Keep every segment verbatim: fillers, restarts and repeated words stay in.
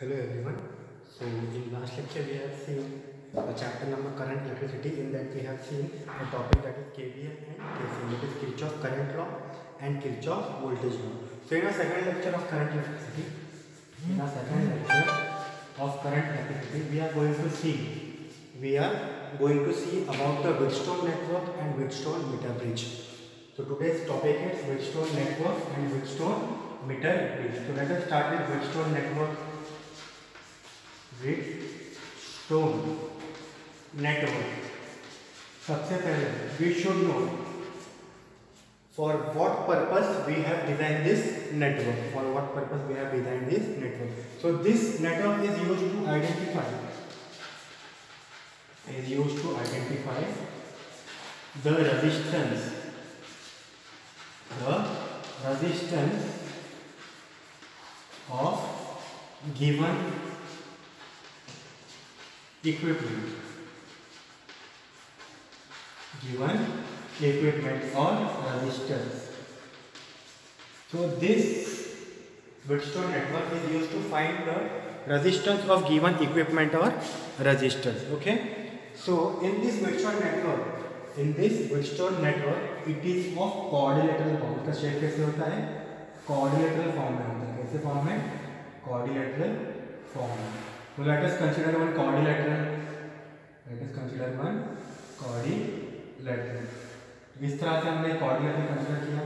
Hello everyone. So in last lecture we have seen the chapter number current electricity. In that we have seen a topic that is K V L and K C L, that is Kirchhoff current law and Kirchhoff voltage law. So in our second lecture of current electricity, in our second lecture of current electricity, we are going to see we are going to see about the Wheatstone network and Wheatstone meter bridge. So today's topic is Wheatstone network and Wheatstone meter bridge. So let us start with Wheatstone network. Wheatstone network. सबसे पहले we should know for what purpose we have designed this network. For what purpose we have designed this network. So this network is used to identify is used to identify the resistance the resistance of given equipment given equipment or resistors. So this Wheatstone network is used to find the resistance of given equipment or resistors. Okay, so in this Wheatstone network in this Wheatstone network it is of quadrilateral form. इसका shape कैसे होता है? Quadrilateral form में होता है. कैसे form में? Quadrilateral form में. So let us consider one quadrilateral. Let us consider one quadrilateral. इस तरह से हमने quadrilateral कंसीडर किया.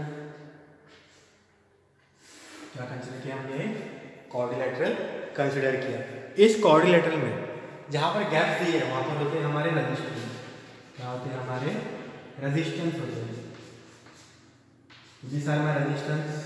क्या कंसीडर किया हमने? quadrilateral कंसीडर किया. इस quadrilateral में जहाँ पर गैप दिए है वहाँ पर होते हैं हमारे रेजिस्टेंस. क्या होते हैं हमारे? रेजिस्टेंस होते हैं. These are my resistance.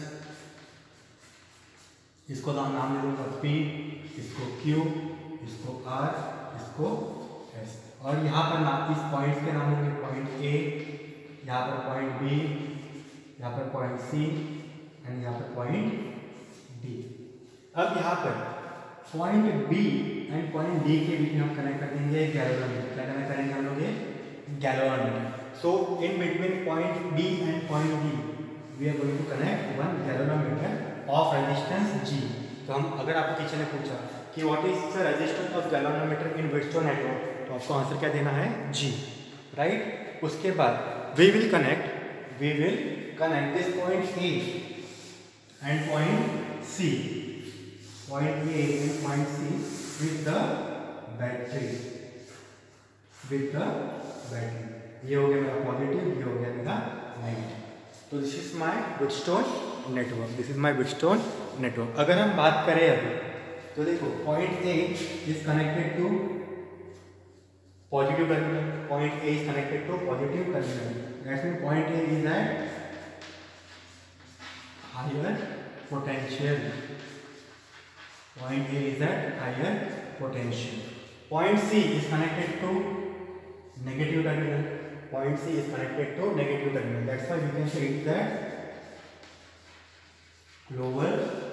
इसको नाम दे दूंगा P, इसको Q, इसको R, इसको S. और यहाँ पर नाम इस पॉइंट्स के नाम होंगे पॉइंट A, यहाँ पर पॉइंट B, यहाँ पर पॉइंट C एंड यहाँ पर पॉइंट D. अब यहाँ पर point B and point D के बीच में हम कनेक्ट कर देंगे गैल्वेनोमीटर. क्या कनेक्ट करेंगे हम लोग? ये galvanometer. So in between point B and point D we are going to connect one galvanometer of resistance G. तो हम अगर आपको टीचर ने पूछा कि what is the resistance of galvanometer in Wheatstone network, तो आपको आंसर क्या देना है? G, right. उसके बाद we will connect we will connect this point A and point C point A and point C with the battery with the battery. ये हो गया मेरा पॉजिटिव, ये हो गया मेरा नेगेटिव. तो this is my Wheatstone network. This is my Wheatstone network. अगर हम बात करें अभी तो देखो point A is connected to positive terminal. Point A is connected to positive terminal. That means point A is at higher potential. Point A is at higher potential. Point C is connected to negative terminal. Point C is connected to negative terminal. That's why we can say it that lower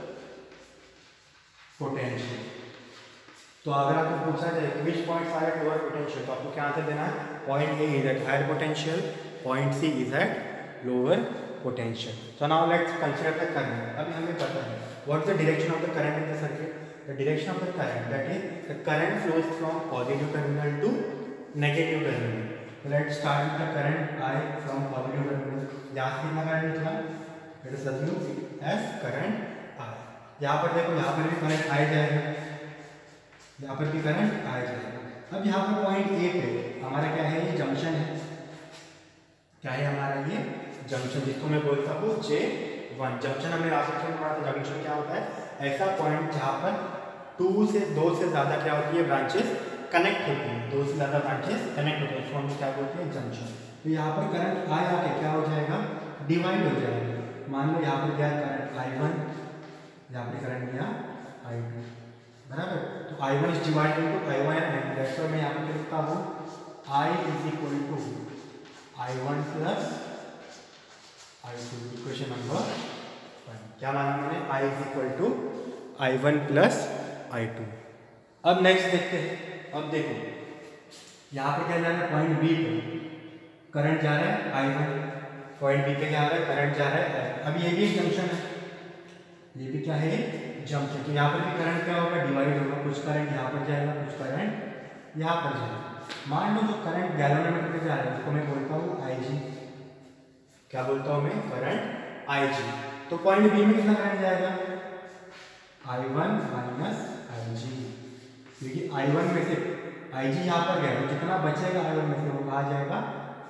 potential. तो अगर आपको पूछा जाए which points are at lower potential, तो आपको क्या answer देना है? Point A is at higher potential, point C is at lower potential. So now let's consider the current. अभी हमें पता है what is the direction of the current in the circuit. The direction of the current, that is the current flows from positive terminal to negative terminal. So let's start with the current I from positive terminal. यहाँ से कितना current निकला? Let us assume as current I. यहाँ पर देखो यहाँ पर भी करंट I जाएगा, यहाँ पर भी करंट I जाएगा. अब यहाँ पर पॉइंट A पे हमारा क्या है? ये जंक्शन है. क्या है हमारा? ये जंक्शन, जिसको मैं बोलता हूँ J वन. जंक्शन हमने लास्ट लेक्चर में पढ़ा था. जंक्शन क्या होता है? ऐसा पॉइंट जहाँ पर टू से दो से ज्यादा क्या होती है? ब्रांचेस कनेक्ट होती है. दो से ज़्यादा ब्रांचेस कनेक्ट होते हैं, इसको हम क्या बोलते हैं? जंक्शन. तो यहाँ पर करंट I आके क्या हो जाएगा? डिवाइड हो जाएगा. मान लो यहाँ पर क्या करंट I वन, यहाँ पर करंट गया I टू, बराबर. तो I one is divided into I one and that's why मैं यहाँ पर लिखता हूँ I is equal to I one plus I two. Equation number one. क्या माना मैंने? I is equal to I one plus I two. अब next देखते हैं. अब देखो यहाँ पे क्या जा रहा है? पॉइंट बी पे करंट जा रहा है I वन. पॉइंट बी पे क्या आ रहा है? करंट जा रहा है I. अब ये भी एक जंक्शन है. ये भी क्या है, जंप है। तो यहाँ पर भी करंट क्या होगा, डिवाइड होगा, कुछ करंट यहाँ पर जाएगा, कुछ करंट यहाँ पर जाएगा। मान लो जो करंट गैलोमीटर में जा रहा है उसको मैं बोलता हूँ आई जी। क्या बोलता हूँ मैं, करंट आई जी। तो पॉइंट बी में कितना करंट जाएगा, आई वन माइनस आई जी, क्योंकि आई वन में से आई जी यहाँ पर गया तो कितना बचेगा आई वन में से, वो कहा जाएगा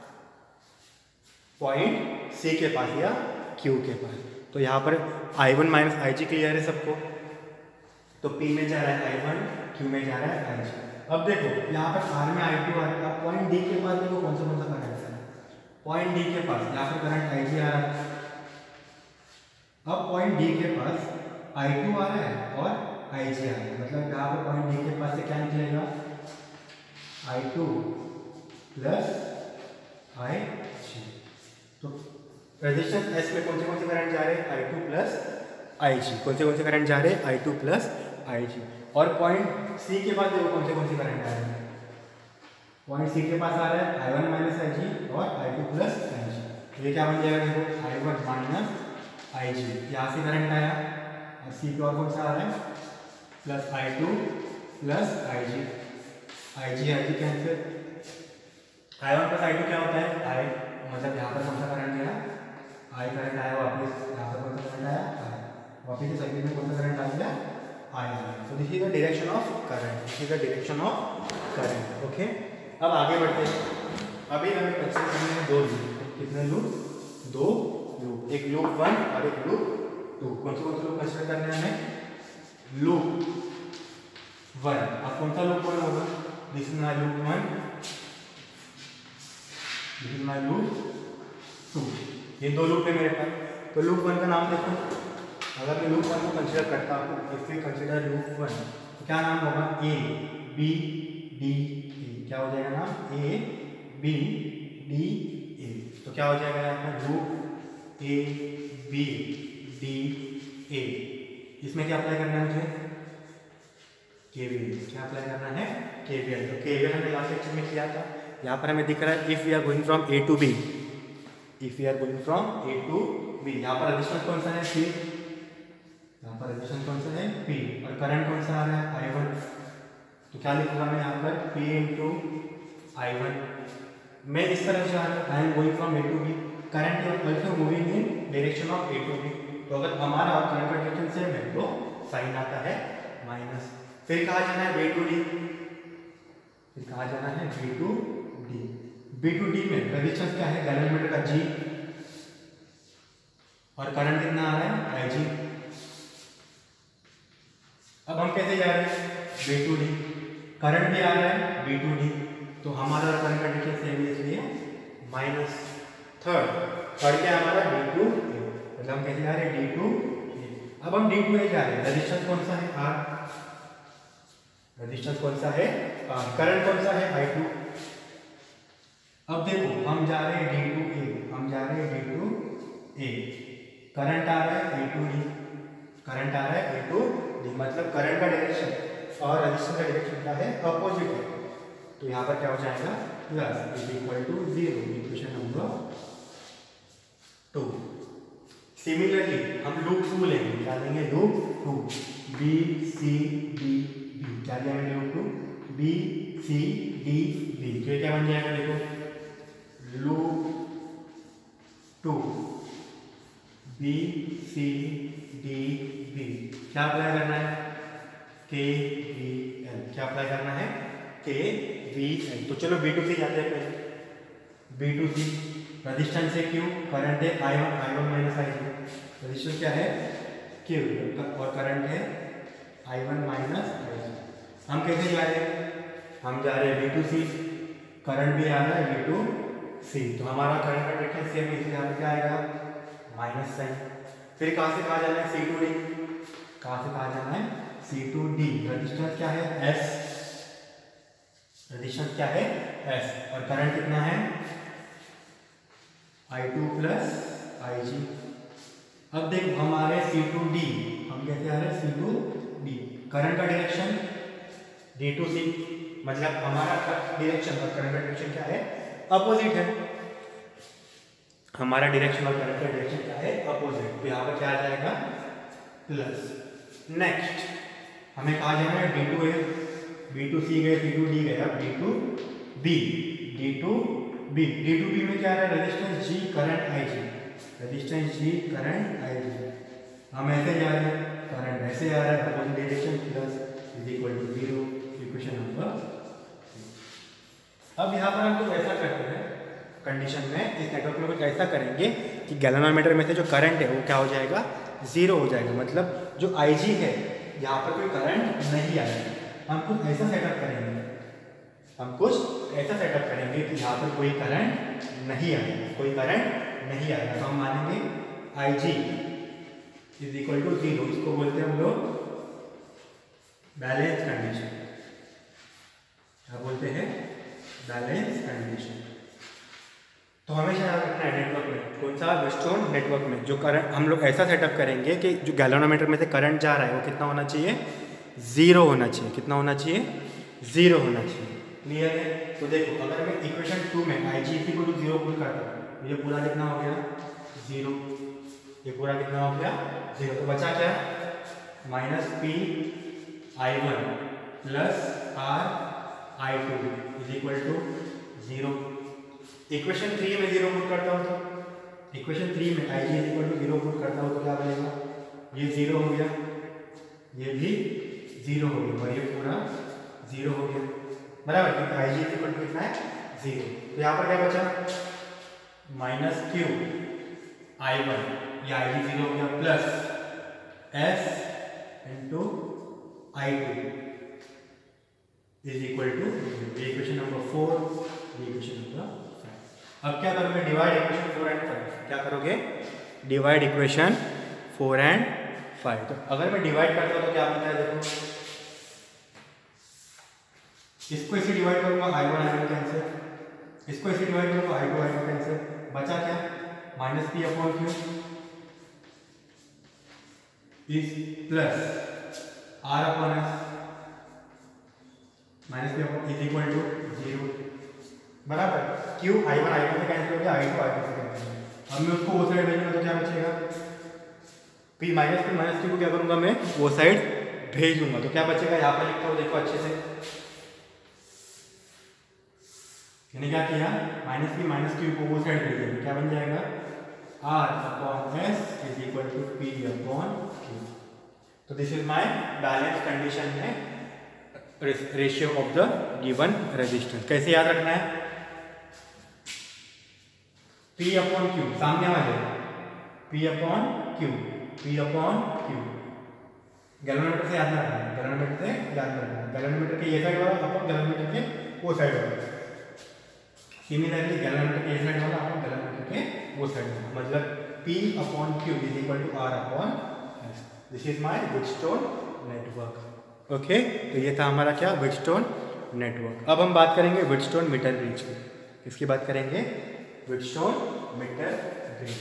पॉइंट सी के पास या क्यू के पास। तो यहाँ पर I one minus I G clear है सबको। तो P में जा रहा है आई वन, Q में जा रहा है आई जी। अब देखो यहाँ पर R में आई टू आ रहा है, पॉइंट D के पास देखो कौन सा कौन सा करंट है। पॉइंट D के पास यहाँ पर करंट आई जी आ रहा है। अब पॉइंट D के पास आई टू आ रहा है और आई जी आ रहा है, मतलब यहाँ पर पॉइंट D के पास से क्या निकलेगा, आई टू प्लस आई जी। तो रेजिस्टेंस S में कौन से कौन से करंट जा रहे हैं, आई टू प्लस आई जी। कौन से कौन से करंट जा रहे हैं, आई टू प्लस आई जी। और पॉइंट C के पास देखो कौन से कौन से करंट आ रहे हैं। पॉइंट C के पास आ रहा है आई वन माइनस आई जी और आई टू प्लस आई जी। ये क्या बन जाएगा, देखो आई वन माइनस आई जी, यहाँ से करंट आया और C पे और कौन सा आ रहा है, plus I two plus I G. I G I G cancel, I one plus I two क्या होता है, आई मतलब यहाँ पर कौन सा करंट गया, आई करंट आया वापस, यहाँ पर कौन सा करंट आया, आई वापस इस सर्किट में कौन सा करंट आ गया, आई आया। तो this is the direction of current, this is the direction of current. Okay, अब आगे बढ़ते हैं। अभी हमें कंसीडर करने हैं दो लूप। कितने लूप, दो लूप, एक लूप वन और एक लूप टू। कौन से कौन से लूप कंसीडर करने हैं हमें, लूप वन। अब कौन सा लूप वन होगा, this is my loop one, this is my loop two. ये दो लूप है मेरे पास। तो लूप वन का नाम देखो, अगर मैं लूप वन को कंसीडर करता हूँ, if we consider loop one, तो क्या नाम होगा, ए बी डी ए। क्या हो जाएगा नाम, ए बी डी ए। तो क्या हो जाएगा यहाँ पर, loop A B D A. इसमें क्या अप्लाई करना है मुझे, केवीएल। क्या अप्लाई करना है, केवीएल। तो केवीएल हमने लास्ट लेक्चर में किया था। यहाँ पर हमें दिख रहा है if we are going from A to B, if we are going from A to B. यहाँ पर रेजिस्टेंस कौन सा है, सी। यहाँ पर रेजिस्टेंस कौन सा है, P। और करंट कौन सा आ रहा है, आई वन। तो क्या लिखूंगा मैं यहाँ पर, P इंटू आई वन। मैं इस तरह से I am going from A to B, current is also moving in direction of A to B. तो अगर हमारा और करंट का डायरेक्शन सेम है तो साइन आता है माइनस। फिर कहाँ जाना है, बी टू डी। फिर कहाँ जाना है, B to D. B to D में रेजिस्टेंस क्या है, गैलोमीटर का G, और करंट कितना आ रहा है, आई जी। अब हम कैसे जा रहे हैं, बी टू डी, करंट भी आ रहा है बी टू डी। तो हमारा करंट का डायरेक्शन सेम है, इसलिए माइनस। थर्ड थर्ड क्या है हमारा, डी टू ए। मतलब हम कैसे जा रहे हैं, डी टू ए। अब हम डी टू ए जा रहे हैं, रेजिस्टेंस कौन सा है, आर। रेजिस्टेंस कौन सा है, आर। करंट कौन सा है, आई टू। अब देखो हम जा रहे हैं डी टू ए, हम जा रहे हैं डी टू ए। करंट आ रहा है ए टू डी, करंट आ रहा है ए टू डी। मतलब करंट का डायरेक्शन और रेजिस्टेंस का डायरेक्शन क्या है, अपोजिट है। तो यहाँ पर क्या हो जाएगा, plus is equal to zero. Equation number two. Similarly हम लूप टू लेंगे, क्या लेंगे, loop two, B C D B. क्या लिया मैंने, loop two, B C D B. तो ये क्या बन जाएगा, देखो loop two B C D B. क्या अप्लाई करना है, के वी एल। क्या अप्लाई करना है, के वी एल। तो चलो बी टू सी जाते हैं पहले। बी टू सी रेजिस्टेंस है क्यू, करंट है I one, I one minus I G. Resistance क्या है, क्यू, और करंट है I one minus I G. हम कैसे जा रहे हैं, हम जा रहे हैं बी टू सी, करंट भी आ रहा है बी टू सी। तो हमारा करंट का डायरेक्शन सेम, इसलिए यहाँ पे क्या आएगा, माइनस साइन। फिर कहाँ से कहाँ जाना है, सी टू डी। कहाँ से कहाँ जाना है, सी टू डी। रेजिस्टेंस क्या है, एस। रेजिस्टेंस क्या है, एस। और करंट कितना है, आई टू प्लस आई जी। अब देखो हमारे सी टू डी, हम कैसे आ रहे हैं, सी टू डी। करंट का डायरेक्शन डी टू सी, मतलब हमारा डायरेक्शन और करंट का डायरेक्शन क्या है, अपोजिट है। हमारा डायरेक्शन और करंट का डायरेक्शन क्या है, अपोजिट। तो यहाँ पर क्या आ जाएगा, प्लस नेक्स्ट हमें कहा जाना है डी टू है, बी टू सी गए, सी टू डी गए, अब D to B, D to B, D to B में क्या आ रहा है resistance G current I G, resistance G current I G, हम ऐसे जा रहे हैं करंट ऐसे आ रहा है opposite direction plus is equal to zero, equation number. अब यहाँ पर हम कुछ ऐसा करते हैं कंडीशन में, इस नेटवर्क में कुछ ऐसा करेंगे कि गैल्वेनोमीटर में से जो करंट है वो क्या हो जाएगा जीरो हो जाएगा, मतलब जो आई जी है यहाँ पर कोई करंट नहीं आएगा। हम कुछ ऐसा सेटअप करेंगे, हम कुछ ऐसा सेटअप करेंगे कि यहाँ पर कोई करंट नहीं आएगा, कोई करंट नहीं आएगा, तो हम मानेंगे I G is equal to zero, इसको बोलते हैं हम लोग बैलेंस कंडीशन, क्या बोलते हैं बैलेंस कंडीशन। तो हमेशा याद रखना है नेटवर्क में, कौन सा व्हीटस्टोन नेटवर्क में जो करंट हम लोग ऐसा सेटअप करेंगे कि जो गैल्वेनोमीटर में से करंट जा रहा है वो कितना होना चाहिए जीरो होना चाहिए, कितना होना चाहिए जीरो होना चाहिए। क्लियर है? तो देखो अगर मैं इक्वेशन टू में I G equal to zero put करता हूँ, ये पूरा कितना हो गया जीरो, ये पूरा कितना हो गया जीरो, तो बचा क्या minus P I one plus R I two is equal to zero. Equation three में जीरो पुट करता हूँ तो इक्वेशन थ्री में I G is equal to zero put करता हूँ तो क्या बनेगा, ये जीरो हो गया, ये भी जीरो हो गया और ये पूरा जीरो हो गया, बराबर, क्योंकि I G is equal to कितना है जीरो। तो यहाँ पर क्या बचा माइनस क्यू आई वन, ये आई जी जीरो हो गया plus S into I two is equal to equation number four, equation number five. अब क्या करोगे divide equation four and five, क्या करोगे divide equation four and five. तो अगर मैं डिवाइड करता हूँ तो क्या बनता है देखो, इसको इसे डिवाइड करूंगा I one I one cancel, इसको इसे डिवाइड करूंगा I two I two cancel, बचा क्या minus P upon Q is plus R upon S minus P upon is equal to zero, बराबर। Q I one I one से cancel हो गया, I two I two से cancel. अब मैं उसको वो साइड भेजूंगा तो क्या बचेगा P minus P minus Q को क्या करूंगा मैं वो साइड भेज दूंगा, तो क्या बचेगा यहाँ पर लिखता हूँ देखो अच्छे से, मैंने क्या किया माइनस पी माइनस क्यू को वो साइड भेज दिया, क्या बन जाएगा R upon S is equal to P upon Q. तो this is my balance condition में ratio of the given resistance. कैसे याद रखना है P अपॉन क्यू, सामने वाले P upon Q, P upon Q, galvanometer से याद रखना है, गैल्वेनोमीटर से याद रखना है, गैल्वेनोमीटर के ये साइड वाला अपॉन गैल्वेनोमीटर के वो साइड वाला, सिमिलरली गैल्वेनोमीटर के ये साइड वाला अपॉन गैल्वेनोमीटर के वो साइड वाला, मतलब P upon Q is equal to R upon S। This is my Wheatstone network. Okay, तो ये था हमारा क्या व्हीटस्टोन नेटवर्क। अब हम बात करेंगे व्हीटस्टोन मीटर ब्रिज की। किसकी बात करेंगे व्हीटस्टोन मीटर ब्रिज।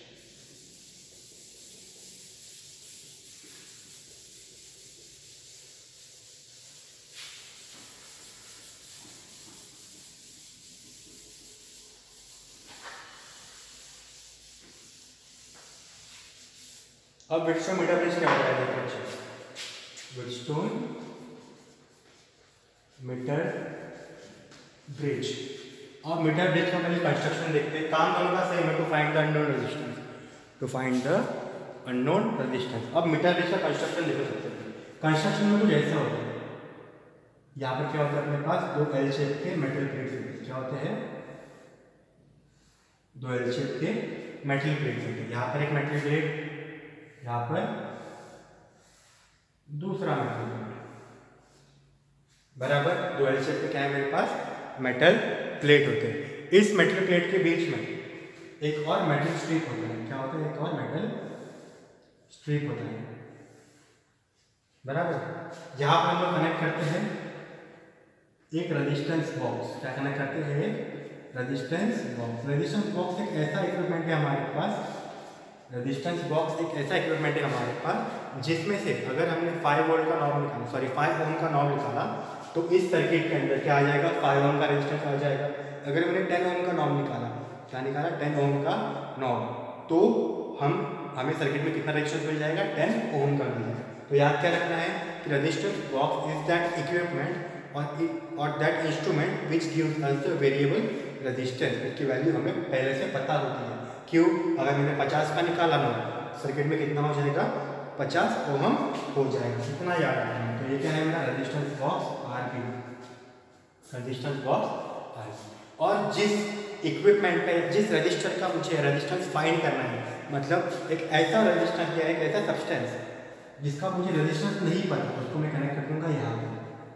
अब व्हीटस्टोन मीटर ब्रिज क्या होता है देखिए, व्हीटस्टोन मीटर ब्रिज। और मीटर ब्रिज का पहले कंस्ट्रक्शन देखते हैं, काम दोनों का सेम है, to find the unknown resistance, to find the unknown resistance. अब मीटर ब्रिज का कंस्ट्रक्शन देखो सबसे पहले, कंस्ट्रक्शन में कुछ ऐसा होता है, यहाँ पर क्या होता है अपने पास दो एल शेप के मेटल प्लेट्स होते हैं, क्या होते हैं दो एल शेप के मेटल प्लेट्स होते हैं, यहाँ पर एक मेटल प्लेट, यहाँ पर दूसरा मेटल प्लेट, बराबर। दो एल शेप के क्या है मेरे पास मेटल प्लेट होते हैं। इस मेटल प्लेट के बीच में एक और मेटल स्ट्रिप होता है, क्या होता है एक और मेटल स्ट्रिप होता है, बराबर। जहां पर हम लोग कनेक्ट करते हैं एक रेजिस्टेंस बॉक्स, क्या कनेक्ट करते हैं रेजिस्टेंस बॉक्स। रेजिस्टेंस बॉक्स एक ऐसा इक्विपमेंट है हमारे पास, रेजिस्टेंस बॉक्स एक ऐसा इक्विपमेंट है हमारे पास जिसमें से अगर हमने फाइव वोल्ट का नॉब निकाला, सॉरी फाइव ओम का नॉब निकाला, तो इस सर्किट के अंदर क्या आ जाएगा फाइव ओम का रेजिस्टेंस आ जाएगा। अगर हमने टेन ओम का नॉब निकाला, क्या निकाला टेन ओम का नॉब, तो हम हमें सर्किट में कितना रेजिस्टेंस मिल जाएगा, टेन ओम का मिल जाएगा। तो याद क्या रखना है कि resistance box is that equipment और और that instrument which gives us the variable resistance, इसकी वैल्यू हमें पहले से पता होती है। क्यों? अगर मैंने पचास का निकाला ना, सर्किट में कितना हो जाएगा, पचास ओम हो जाएगा। इतना याद रखना है। तो ये क्या है मेरा resistance box R B, resistance box R B. और जिस इक्विपमेंट पे, जिस रजिस्टर का मुझे रेजिस्टेंस फाइंड करना है, मतलब एक ऐसा रजिस्टेंस या एक ऐसा सब्सटेंस जिसका मुझे रेजिस्टेंस नहीं पता, उसको मैं कनेक्ट कर दूंगा यहाँ पे,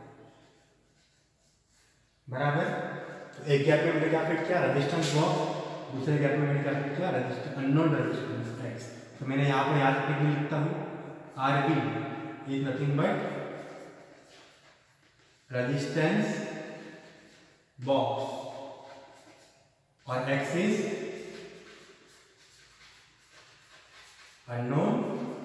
बराबर। तो एक गैप में मैंने क्या फिट किया, रेजिस्टेंस बॉक्स, दूसरे गैप में मैंने क्या फिट किया, रजिस्टेंस अननोन रेजिस्टेंस एक्स। तो मैंने यहाँ पर याद रखने के लिए लिखता हूँ R B is nothing but resistance box और एक्स इज अननोन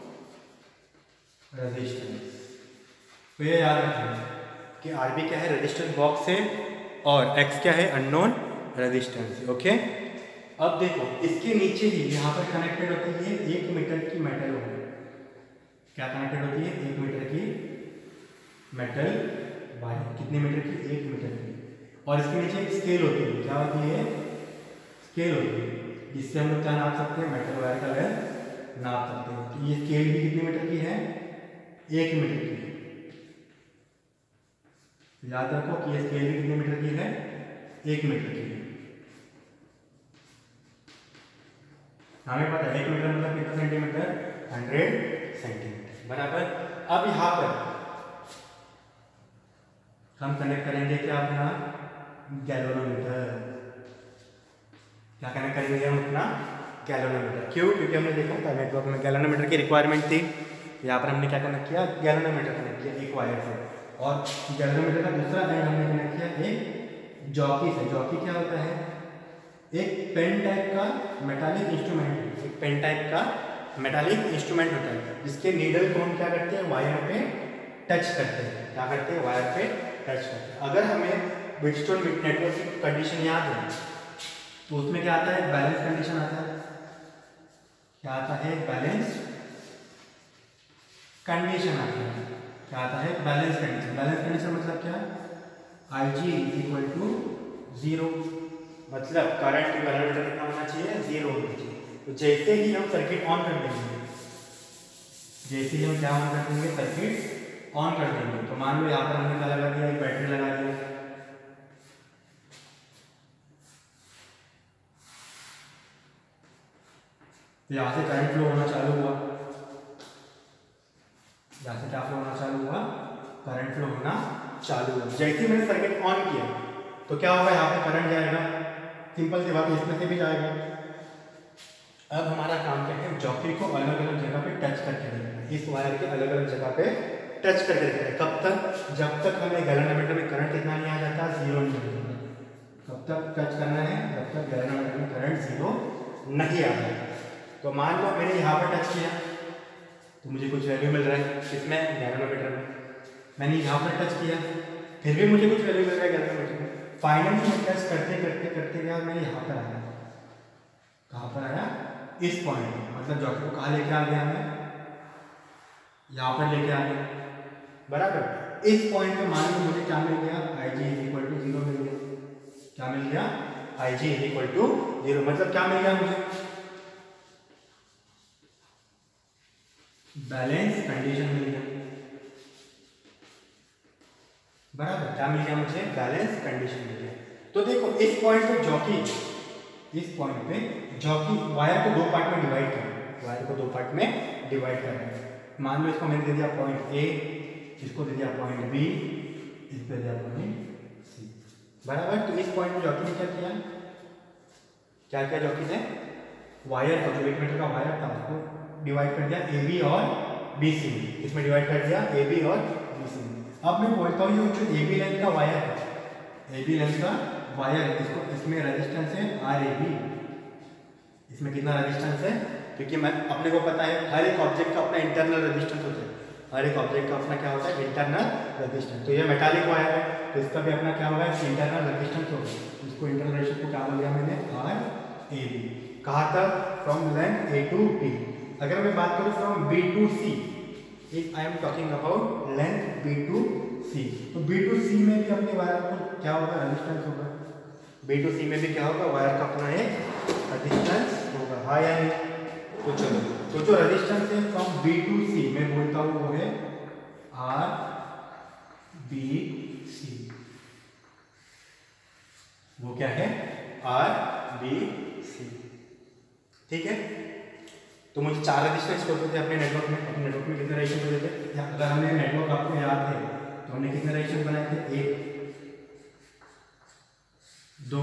रेजिस्टेंस। तो ये याद रखना कि आरबी क्या है, रेजिस्टेंस बॉक्स है, और एक्स क्या है, अननोन रेजिस्टेंस। ओके, अब देखो इसके नीचे ही यहाँ पर कनेक्टेड होती है एक मीटर की मेटल वायर। क्या कनेक्टेड होती है, एक मीटर की मेटल वायर। कितने मीटर की, एक मीटर की। और इसके नीचे एक स्केल होती है। क्या होती है, स्केल होती है, जिससे हम लोग क्या नाप सकते हैं, मेटल वायर का लेंथ नाप सकते हैं। तो ये स्केल भी कितने मीटर की है, एक मीटर की। याद रखो कि ये स्केल भी कितने मीटर की है, एक मीटर की है। हमें पता है एक मीटर मतलब कितना सेंटीमीटर, हंड्रेड सेंटीमीटर, बराबर। अब यहाँ पर हम कनेक्ट करेंगे क्या, अपना गैल्वेनोमीटर। क्या कनेक्ट करेंगे हम, अपना गैल्वेनोमीटर। क्यों? क्योंकि हमने देखा था नेटवर्क में गैल्वेनोमीटर की रिक्वायरमेंट थी। यहाँ पर हमने क्या कनेक्ट किया, गैल्वेनोमीटर कनेक्ट किया एक वायर से। और गैल्वेनोमीटर का दूसरा एंड हमने कनेक्ट किया एक जॉकी से। जॉकी क्या होता है, एक पेन टाइप का मेटालिक इंस्ट्रूमेंट, एक पेन टाइप का मेटालिक इंस्ट्रूमेंट होता है, जिसके नीडल को हम क्या करते हैं, वायर पे टच करते हैं। क्या करते हैं, वायर पे टच करते हैं। अगर हमें व्हीटस्टोन नेटवर्क की कंडीशन याद है तो उसमें क्या आता है, बैलेंस कंडीशन आता है। क्या आता है, बैलेंस कंडीशन आता है। क्या आता है, बैलेंस कंडीशन। बैलेंस कंडीशन मतलब क्या, I G is equal to zero, मतलब करंट गैल्वेनोमीटर कितना होना चाहिए, जीरो होना चाहिए। तो जैसे ही हम सर्किट ऑन कर देंगे, जैसे ही हम क्या ऑन कर देंगे, सर्किट ऑन कर देंगे, तो मान लो यहाँ पर हमने क्या लगा दिया, एक बैटरी लगा दिया। तो यहाँ से करंट फ्लो होना चालू हुआ, यहाँ से क्या फ्लो होना चालू हुआ, करंट फ्लो होना चालू हुआ। जैसे ही मैंने सर्किट ऑन किया तो क्या होगा, यहाँ पे करंट जाएगा, सिंपल सी बात है, इसमें से भी जाएगा। अब हमारा काम क्या है, जॉकी को अलग अलग जगह पे टच करके रखना है, इस वायर के अलग अलग जगह पे टच करके रखना है। कब तक, जब तक हमें गैल्वेनोमीटर में करंट कितना नहीं आ जाता, जीरो नहीं आ जाता। कब तक टच करना है, जब तक गैल्वेनोमीटर में करंट जीरो नहीं आ जाता। तो मान लो मैंने यहाँ पर टच किया तो मुझे कुछ वैल्यू मिल रहा है, किसमें, गैल्वेनोमीटर में। मैंने यहाँ पर टच किया, फिर भी मुझे कुछ वैल्यू मिल रहा है गैल्वेनोमीटर में। फाइनली मैं टच करते करते करते गया, मैं यहाँ पर आया। कहाँ पर आया, इस पॉइंट पर। मतलब जॉकी को कहाँ लेके आ गया, मैं यहाँ पर लेके आ गया, बराबर। इस पॉइंट पे मान लो मुझे क्या मिल गया, I G is equal to zero मिल गया। क्या मिल गया, I G is equal to zero. मतलब क्या मिल गया मुझे, बैलेंस कंडीशन मिल गया, बराबर। क्या मिल गया मुझे, बैलेंस कंडीशन मिल गया। तो देखो इस पॉइंट पे जॉकी, इस पॉइंट पे जॉकी वायर को दो पार्ट में डिवाइड कर रहा है, वायर को दो पार्ट में डिवाइड कर रहा है। मान लो इसको मैंने दे दिया पॉइंट ए, इसको दे दिया पॉइंट बी, इस पे दिया पॉइंट सी, बराबर। तो इस पॉइंट पे जॉकी ने क्या किया, क्या किया जॉकी ने, वायर का जो एक मीटर का वायर था उसको डिवाइड कर दिया ए बी और बी सी में। इसमें डिवाइड कर दिया ए बी और बी सी में। अब मैं बोलता हूँ ये जो ए बी लेंथ का वायर है, ए बी लेंथ का वायर है, इसको, इसमें रेजिस्टेंस है आर ए बी। इसमें कितना रेजिस्टेंस है, क्योंकि मैं अपने को पता है हर एक ऑब्जेक्ट का अपना इंटरनल रेजिस्टेंस होता है, हर एक ऑब्जेक्ट का अपना क्या होता है, इंटरनल रेजिस्टेंस। तो ये मेटालिक वायर है, तो इसका भी अपना क्या होगा, इंटरनल रेजिस्टेंस होगा। इसको इंटरनल रेजिस्टेंस को क्या बोल दिया मैंने, आर ए बी। कहाँ तक, from length A to B, अगर मैं बात करूँ from B to C, if I am talking about length B to C, तो बी टू सी में भी अपने वायर का क्या होगा, रेजिस्टेंस होगा। बी टू सी में भी क्या होगा, वायर का अपना एक रेजिस्टेंस होगा, हाँ या नहीं। तो चलो, तो जो रेजिस्टेंस है फ्रॉम बी टू सी मैं बोलता हूँ वो है आर बी सी। वो क्या है, आर बी सी, ठीक है। तो मुझे चार रेजिस्टेंस होते थे अपने नेटवर्क में। अपने नेटवर्क में कितने रेजिस्टेंस होते थे, अगर हमने नेटवर्क आपको याद है तो हमने कितने रेजिस्टेंस बनाए थे, एक, दो,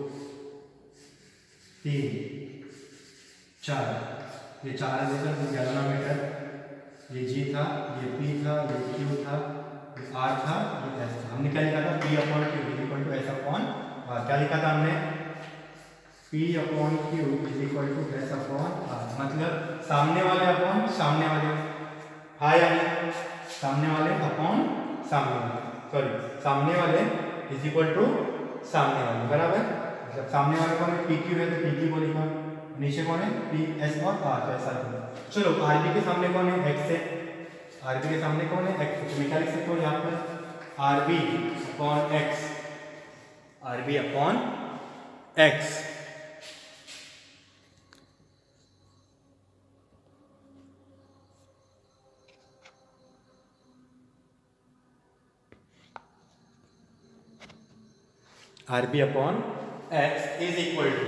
तीन, चार। ये चार रेजिस्टेंस गैल्वेनोमीटर, ये जी था, ये पी था, ये क्यू था, ये आर था, ये एस था। हमने क्या लिखा था, P upon Q is equal to S upon R. क्या लिखा था हमने, P upon Q is equal to S upon R, मतलब सामने वाले अपॉन सामने वाले, हाँ या नहीं, सामने वाले अपॉन सामने वाले, सॉरी सामने वाले इज इक्वल टू सामने वाले, बराबर। मतलब सामने वाले कौन है, पी क्यू है तो पी क्यू को लिखा, नीचे कौन है, पी एस और आर, तो ऐसा है। चलो आरबी के सामने कौन है, एक्स है, आरबी के सामने कौन है, एक्स। तो मैं क्या लिख सकता हूँ यहाँ पर, R B upon X, R B upon X. R B upon X is equal to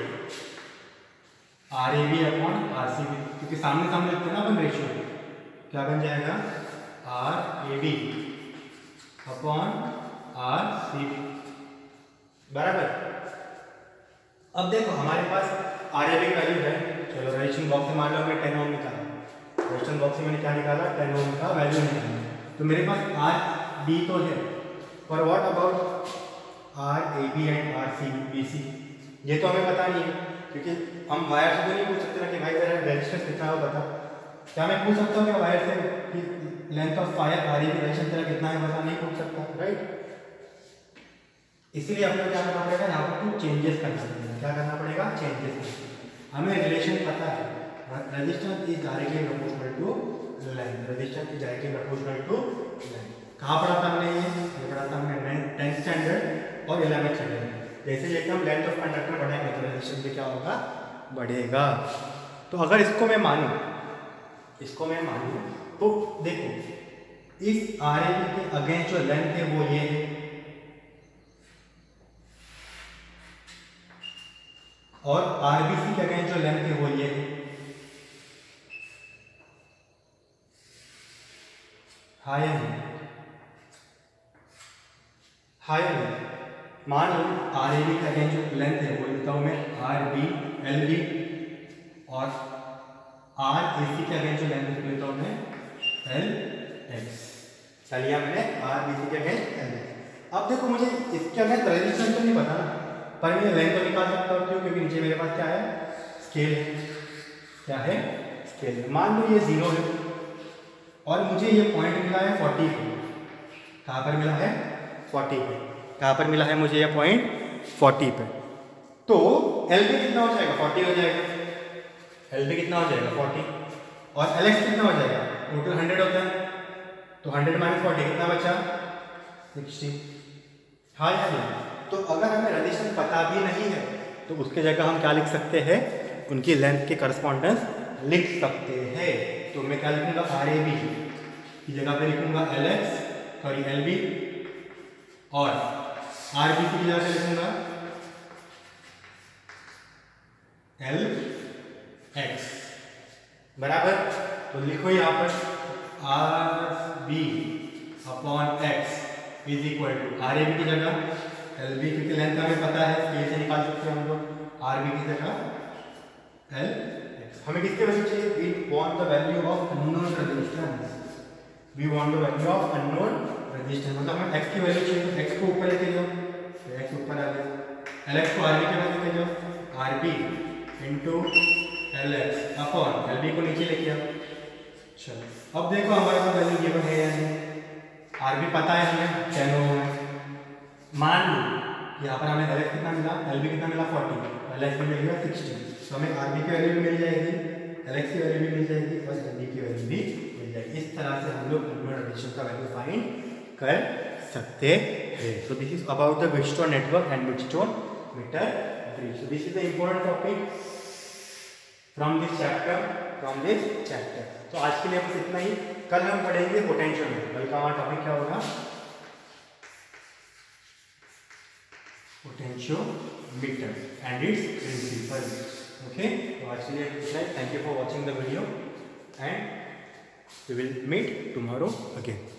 R A B upon R C B, क्योंकि सामने सामने लिखते हैं ना अपन रेशियो, क्या बन जाएगा, R A B upon R C B, बराबर। अब देखो हमारे पास आर ए बी की वैल्यू है, चलो रजिस्ट्रेशन बॉक्स में मान लो मैं टेन ओम निकाला, रजिस्ट्रेशन बॉक्स में मैंने क्या निकाला, टेन ओम का वैल्यू निकाला, तो मेरे पास आर बी तो है, पर what about R A B and R C B C, ये तो हमें पता नहीं है, क्योंकि हम वायर से तो नहीं पूछ सकते ना कि भाई मेरा रेजिस्टेंस कितना है बता। क्या मैं पूछ सकता हूँ क्या वायर से कि length of wire R A B resistance तेरा कितना है बता, नहीं पूछ सकता, राइट। इसीलिए हमें क्या करना पड़ेगा, यहाँ पर कुछ चेंजेस करना पड़ेगा। क्या करना पड़ेगा, चेंजेस। हमें रिलेशन पता है, resistance is directly proportional to length, resistance is directly proportional to length. कहाँ पढ़ा था हमने, ये पढ़ा था हमने टेंथ स्टैंडर्ड और इलेवेंथ स्टैंडर्ड। जैसे जैसे हम लेंथ ऑफ कंडक्टर बढ़ाएंगे तो रेजिस्टेंस भी क्या होगा, बढ़ेगा। तो अगर इसको मैं मानूं, इसको मैं मानूं तो देखो इस आर ए बी के अगेंस्ट जो लेंथ है वो ये है, और आर बी सी के अगेंस्ट जो लेंथ है वो ये है, हाँ या नहीं, हाँ या नहीं। मान लो आर ए बी का अगेंस्ट जो लेंथ है वो लिखता हूँ मैं आर बी एल बी, और आर ए सी के अगेंस्ट जो लेंथ लेता हूँ मैं एल एक्स। चलिए मैंने आर बी सी के अगेंस्ट एल एक्स। अब देखो मुझे इसके अगेंस्ट रेजिस्टेंस तो नहीं पता ना, पर मैं लेंथ तो निकाल सकता हूँ, क्यों, क्योंकि नीचे मेरे पास क्या है, स्केल है, क्या है, स्केल है। मान लो ये जीरो है और मुझे ये पॉइंट मिला है फोर्टी पे, कहाँ पर मिला है, फोर्टी पे, कहाँ पर मिला है मुझे ये पॉइंट, फोर्टी पे। तो एल बी कितना हो जाएगा, फोर्टी हो जाएगा, एल बी कितना हो जाएगा, फोर्टी, और एल एक्स कितना हो जाएगा, टोटल हंड्रेड होता है, तो हंड्रेड माइनस फोर्टी कितना बचा, सिक्सटी, हाँ या नहीं। तो अगर हमें रेजिस्टेंस पता भी नहीं है तो उसके जगह हम क्या लिख सकते हैं, उनकी लेंथ के करस्पॉन्डेंस लिख सकते हैं। तो मैं क्या लिखूंगा, आर ए बी की जगह पे लिखूंगा L X, sorry L B, और आर बी सी की जगह पे लिखूंगा एल एक्स, बराबर। तो लिखो यहाँ पर R B upon X is equal to R A B की जगह एल बी, क्योंकि लेंथ हमें पता है, स्केल से निकाल सकते हैं हम लोग, आर बी की जगह एल एक्स। हमें किसके वैल्यू चाहिए, we want the value of unknown resistance, we want the value of unknown resistance, मतलब हमें एक्स की वैल्यू चाहिए, तो एक्स को ऊपर लेके जाओ, तो एक्स ऊपर आ गया, एल एक्स को आर बी के पास लेके जाओ, R B into L X upon L B को नीचे लेके आओ। चलो अब देखो हमारे पास वैल्यू गिवन है या नहीं, आर बी पता है हमें टेन ओम है, मान लो यहाँ पर हमें एल एक्स कितना मिला, एल बी कितना मिला फोर्टी, एल एक्स मिल गया सिक्सटी, तो हमें आर बी की वैल्यू मिल जाएगी एल एक्स की वैल्यू भी मिल जाएगी और एल डी की वैल्यू भी मिल जाएगी। इस तरह से हम लोग एनुअल रेडिएशन का वैल्यू फाइंड कर सकते हैं। So this is about the Wheatstone network and Wheatstone meter bridge. So this is the important topic from this chapter from this chapter. तो आज के लिए बस इतना ही। कल हम पढ़ेंगे पोटेंशियोमीटर। कल का हमारा टॉपिक क्या होगा? Potentiometer and its principle. Okay, तो आज के लिए इतना ही। Thank you for watching the video and we will meet tomorrow again.